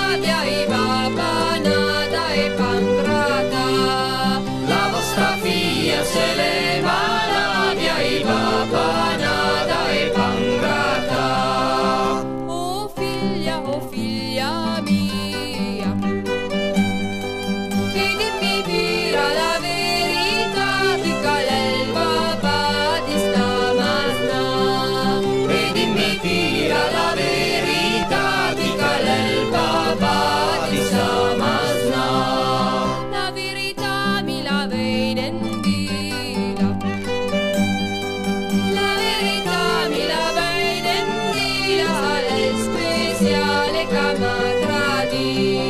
Maladia e Babanada e Pancrata. La vostra figlia se le Maladia e Babanada e Pancrata. Oh figlia mia, che dimmi pira la verità, di qual è il papà di stamattina. E dimmi pira la verità, di qual è il papà di stamattina. La verità mi la vede in vita, la verità mi la vede in vita, è speciale che m'ha tradito.